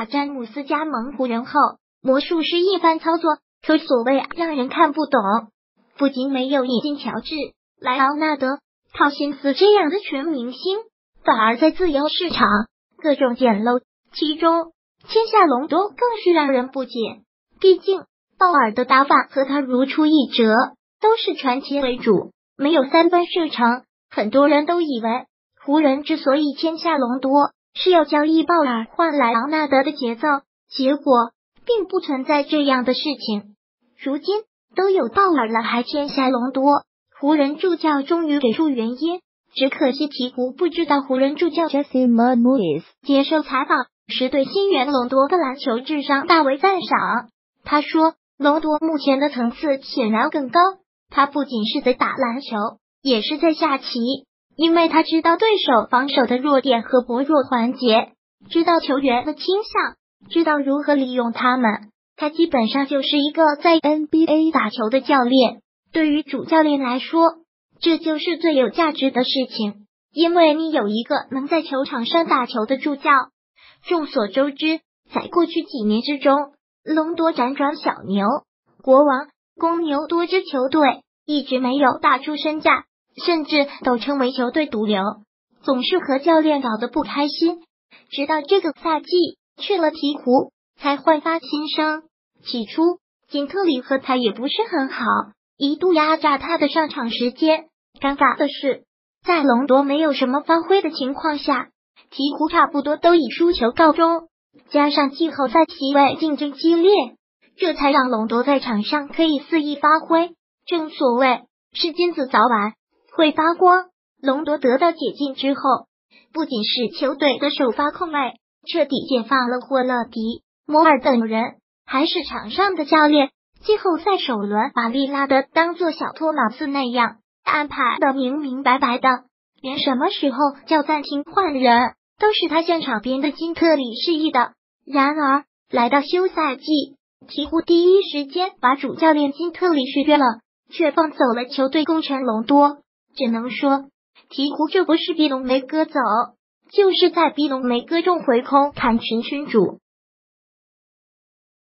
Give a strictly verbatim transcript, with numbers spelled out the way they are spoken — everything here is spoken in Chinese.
打詹姆斯加盟湖人后，魔术师一番操作，可所谓让人看不懂。不仅没有引进乔治、莱昂纳德、套辛斯这样的全明星，反而在自由市场各种捡漏，其中签下隆多更是让人不解。毕竟鲍尔的打法和他如出一辙，都是传奇为主，没有三分射程。很多人都以为湖人之所以签下隆多是要交易鲍尔换来昂纳德的节奏，结果并不存在这样的事情。如今都有鲍尔了，还签下隆多，湖人助教终于给出原因，只可惜鹈鹕不知道。湖人助教 Jesse Marmoulis 接受采访时对新援隆多的篮球智商大为赞赏。他说，隆多目前的层次显然更高，他不仅是在打篮球，也是在下棋，因为他知道对手防守的弱点和薄弱环节，知道球员的倾向，知道如何利用他们。他基本上就是一个在 N B A 打球的教练。对于主教练来说，这就是最有价值的事情，因为你有一个能在球场上打球的助教。众所周知，在过去几年之中，隆多辗转小牛、国王、公牛多支球队，一直没有打出身价，甚至都称为球队毒瘤，总是和教练搞得不开心。直到这个赛季去了鹈鹕，才焕发新生。起初金特里和他也不是很好，一度压榨他的上场时间。尴尬的是，在隆多没有什么发挥的情况下，鹈鹕差不多都以输球告终，加上季后赛席位竞争激烈，这才让隆多在场上可以肆意发挥。正所谓是金子早晚会发光，隆多得到解禁之后，不仅是球队的首发控卫，彻底解放了霍勒迪、摩尔等人，还是场上的教练。季后赛首轮把利拉德当作小托马斯那样安排的明明白白的，连什么时候叫暂停换人都是他向场边的金特里示意的。然而来到休赛季，鹈鹕第一时间把主教练金特里续约了，却放走了球队功臣隆多。只能说鹈鹕这不是逼龙梅割走，就是在逼龙梅割中回空，看群群主。